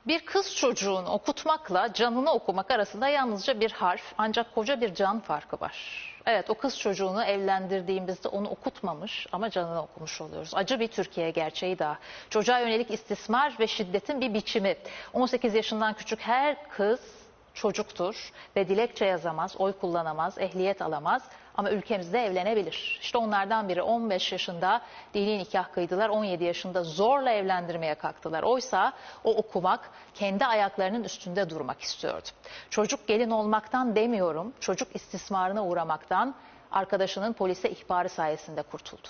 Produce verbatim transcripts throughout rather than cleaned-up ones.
Bir kız çocuğunu okutmakla canını okumak arasında yalnızca bir harf, ancak koca bir can farkı var. Evet, o kız çocuğunu evlendirdiğimizde onu okutmamış ama canını okumuş oluyoruz. Acı bir Türkiye gerçeği daha. Çocuğa yönelik istismar ve şiddetin bir biçimi. on sekiz yaşından küçük her kız çocuktur ve dilekçe yazamaz, oy kullanamaz, ehliyet alamaz ama ülkemizde evlenebilir. İşte onlardan biri on beş yaşında dini nikah kıydılar, on yedi yaşında zorla evlendirmeye kalktılar. Oysa o okumak, kendi ayaklarının üstünde durmak istiyordu. Çocuk gelin olmaktan demiyorum, çocuk istismarına uğramaktan arkadaşının polise ihbarı sayesinde kurtuldu.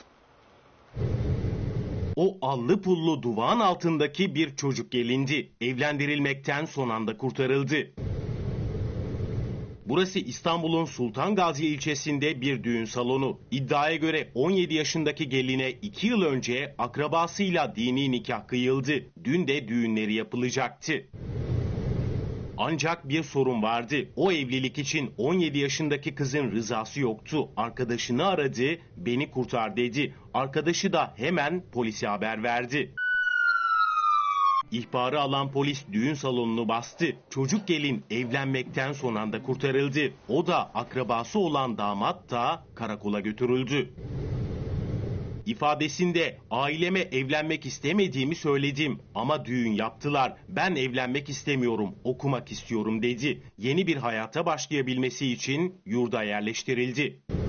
O allı pullu duvağın altındaki bir çocuk gelindi. Evlendirilmekten son anda kurtarıldı. Burası İstanbul'un Sultan Gazi ilçesinde bir düğün salonu. İddiaya göre on yedi yaşındaki geline iki yıl önce akrabasıyla dini nikah kıyıldı. Dün de düğünleri yapılacaktı. Ancak bir sorun vardı. O evlilik için on yedi yaşındaki kızın rızası yoktu. Arkadaşını aradı, beni kurtar dedi. Arkadaşı da hemen polise haber verdi. İhbarı alan polis düğün salonunu bastı. Çocuk gelin evlenmekten son anda kurtarıldı. O da akrabası olan damat da karakola götürüldü. İfadesinde aileme evlenmek istemediğimi söyledim ama düğün yaptılar. Ben evlenmek istemiyorum, okumak istiyorum dedi. Yeni bir hayata başlayabilmesi için yurda yerleştirildi.